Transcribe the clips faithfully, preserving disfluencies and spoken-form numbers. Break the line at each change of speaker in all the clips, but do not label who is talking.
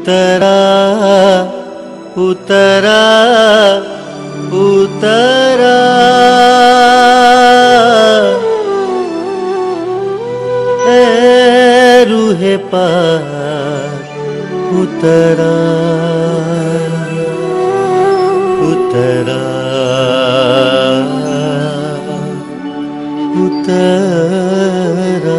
उतरा उतरा उतरा ए रूहे पाक उतरा उतरा उतरा।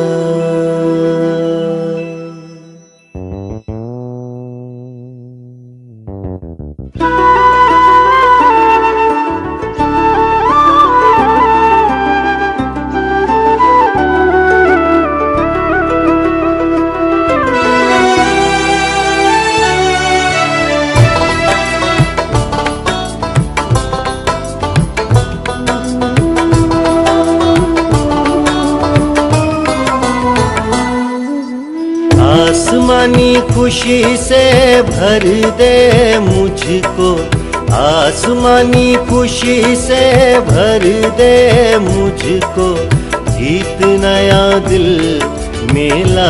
आसमानी खुशी से भर दे मुझको, आसमानी खुशी से भर दे मुझको, गीत नया दिल मिला,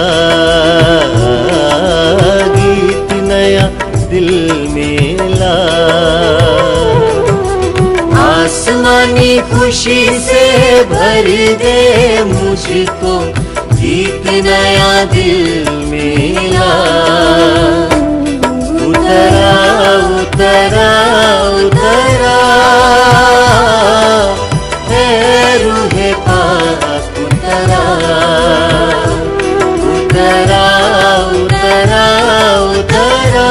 गीत नया दिल मिला। आसमानी खुशी से भर दे मुझको, गीत नया दिल मिला। उतरा उतरा उतरा है रूहे पाक उतरा, उतरा उतरा उतरा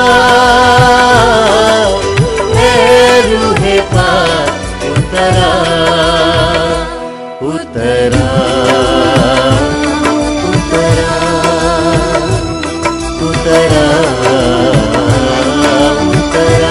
है रूहे पाक उतरा, उतरा उतरा उतरा।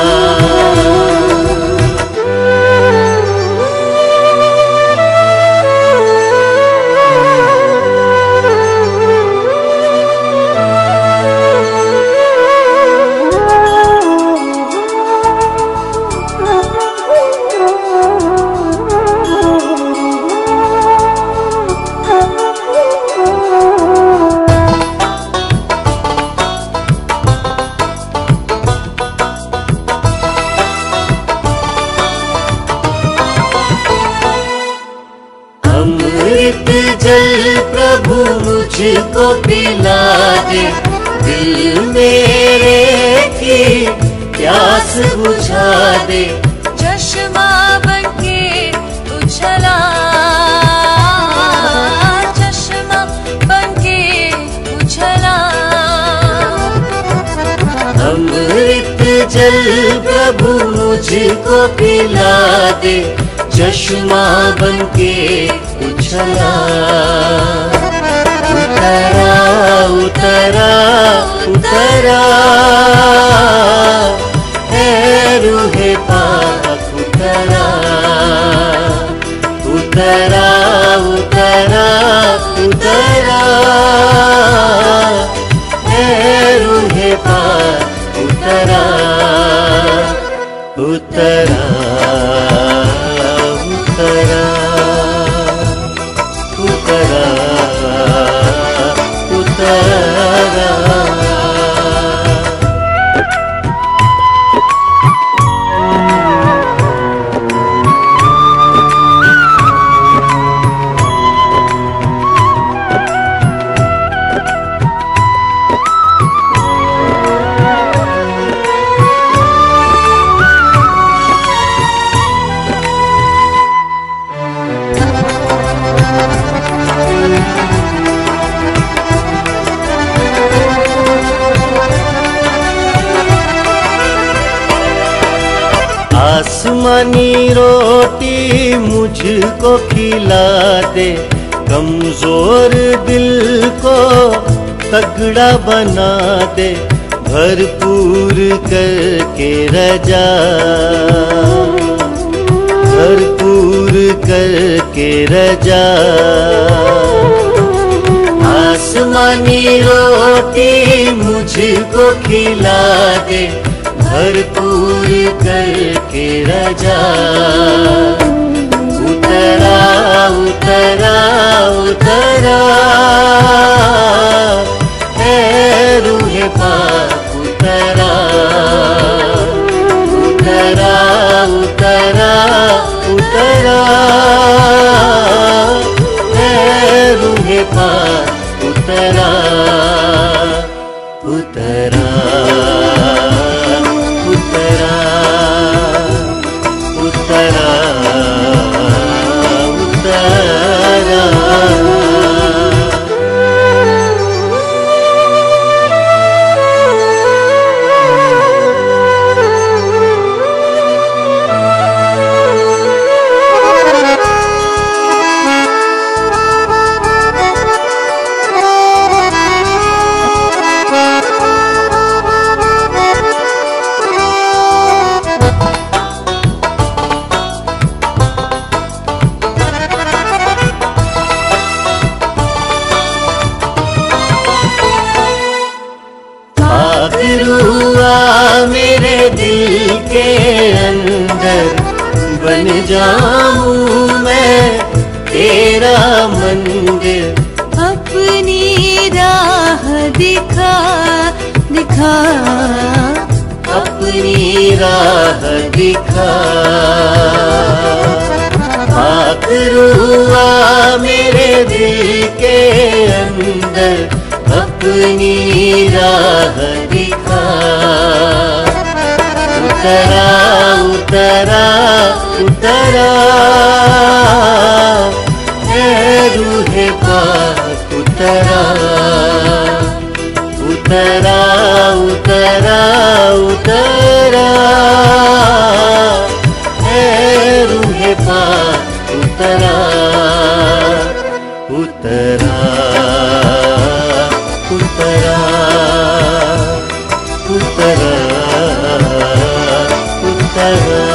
अमृत जल प्रभु मुझको पिला दे, दिल मेरे की प्यास बुझा दे।
चश्मा बनके उछला, चश्मा बनके उछला।
अमृत जल प्रभु मुझको पिला दे, चश्मा बनके उछला। उतरा उतरा उतरा है रूहे पाक उतरा, उतरा उतरा उतरा है रूहे पाक उतरा, उतरा उतरा उतरा उतरा। आसमानी रोटी मुझको खिला दे, कमजोर दिल को तगड़ा बना दे। भरपूर करके रजा, भरपूर करके रजा। आसमानी रोटी मुझको खिला दे, भरपूर करके रजा। उतरा उतरा उतरा है रूहे पाक उतरा। उतरा उतरा उतरा उतरा है रूहे पाक उतरा उतरा उतरा उतरा उतरा हुआ मेरे दिल के अंदर बन जाऊं मैं तेरा मंदिर
अपनी राह दिखा दिखा
अपनी राह दिखा पाक हुआ मेरे दिल के अंदर अपनी राह दिखा उतरा उतरा उतरा है रूहे पाक उतरा उतरा उतरा उतरा है रूहे पाक उतरा उतरा उतरा उतरा उतरा